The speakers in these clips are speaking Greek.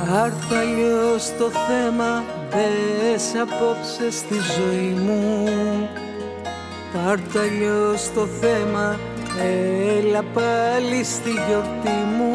Άρτα αλλιώς το θέμα, μπες απόψε στη ζωή μου. Πάρτα αλλιώς το θέμα, έλα πάλι στη γιορτή μου.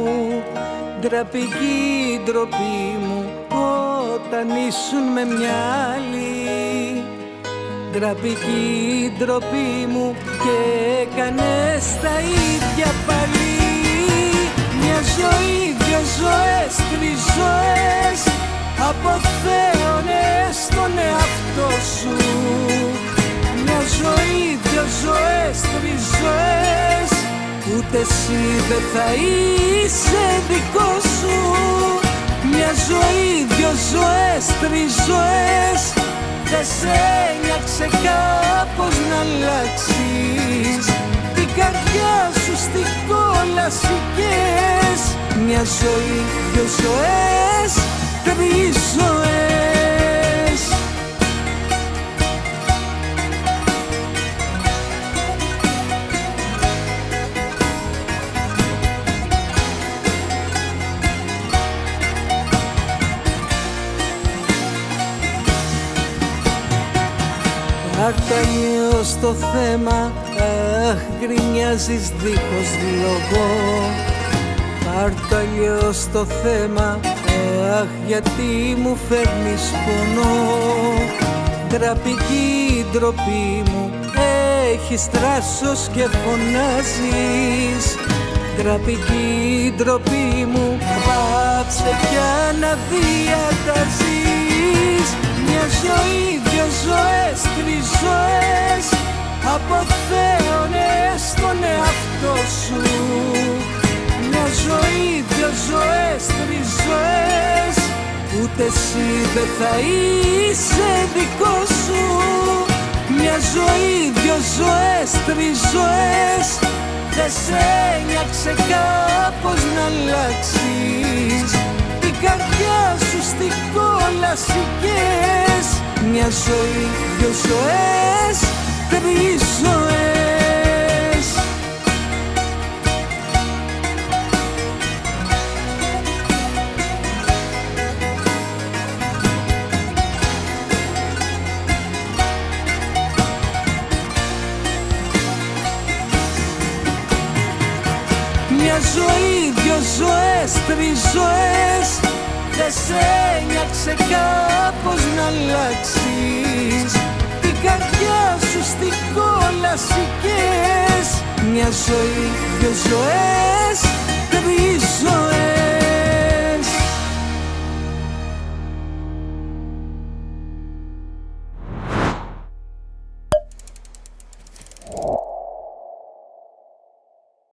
Ντραπική ντροπή μου, όταν ήσουν με μια άλλη. Ντραπική ντροπή μου και έκανες τα ίδια πάλι. Μια ζωή, δυο ζωές, τρεις ζωές, αποθέωνες τον εαυτό σου. Μια ζωή, δυο ζωές, τρεις ζωές, ούτε εσύ δεν θα είσαι δικό σου. Μια ζωή, δυο ζωές, τρεις ζωές, δεν σε ένιαξε κάπως να αλλάξεις την καρδιά σου στην κόλαση κες. Μια ζωή, δυο ζωές, τρεις ζωές. Πάρτα αλλιώς το θέμα, αχ, γκρινιάζεις δίχως λόγο. Πάρτα αλλιώς το θέμα, αχ, γιατί μου φέρνεις πονό. Ντραπική ντροπή μου, έχεις θράσος και φωνάζεις. Ντραπική ντροπή μου, πάψε πια να διαταζείς. Μια ζωή, δυο ζωές, τρεις ζωές, αποθέωνες τον εαυτό σου. Μια ζωή, δυο ζωές, τρεις ζωές, ούτε εσύ δεν θα είσαι δικό σου. Μια ζωή, δυο ζωές, τρεις ζωές, δεν σε ένιαξε κάπως να αλλάξεις την καρδιά σου στην κόλαση κες. Μια ζωή, δυο ζωές, τρεις ζωές. Μια ζωή, δυο ζωές, τρεις ζωές, δεν σε ένιαξε κάπως να αλλάξεις την καρδιά σου στην κόλαση κες. Μια ζωή, δυο ζωές, τρεις ζωές.